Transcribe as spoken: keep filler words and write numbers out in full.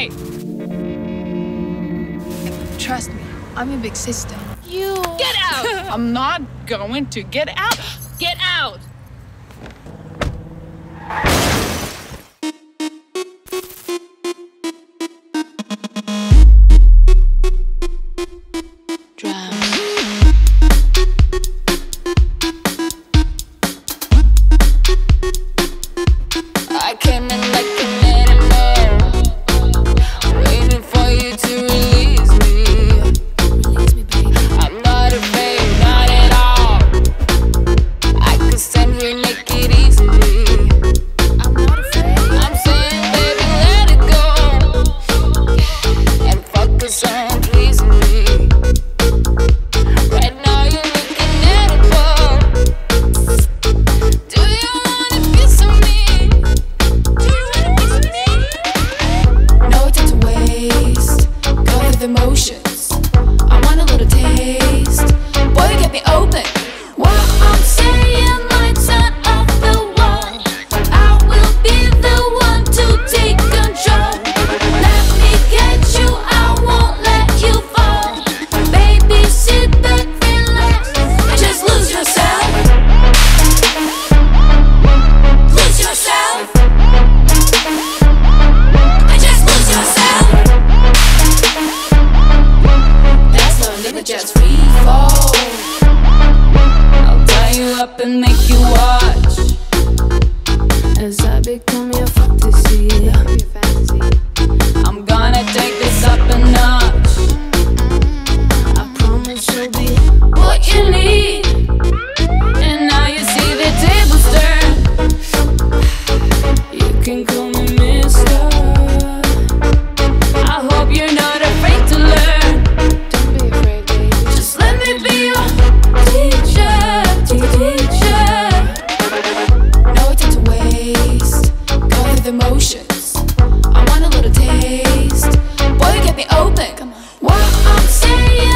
Hey! Trust me, I'm your big sister. You... Get out! I'm not going to get out. Get out! I came in like an animal, waiting for you to release me. Release me, baby. I'm not afraid, not at all. I could stand here naked easily. I'm not afraid. I'm saying, baby, let it go and focus on pleasing me. Right now you're looking edible. Do you wanna piece of me? Emotions, I want a little taste. Boy, you get me open. What I'm saying lights out of the wall. I will be the one to take control. Let me get you, I won't let you fall. Baby, sit back, relax, just lose yourself. Lose yourself. And just lose yourself. Just free fall. I'll tie you up and make you watch as I become your fantasy. I'm gonna take this up a notch. I promise you'll be what you need. And now you see the tables turn. You can call me mister. I hope you're not afraid to learn. Be your teacher, teacher. No time to waste. Go with emotions. I want a little taste. Boy, you get me open. Come on. What I'm saying.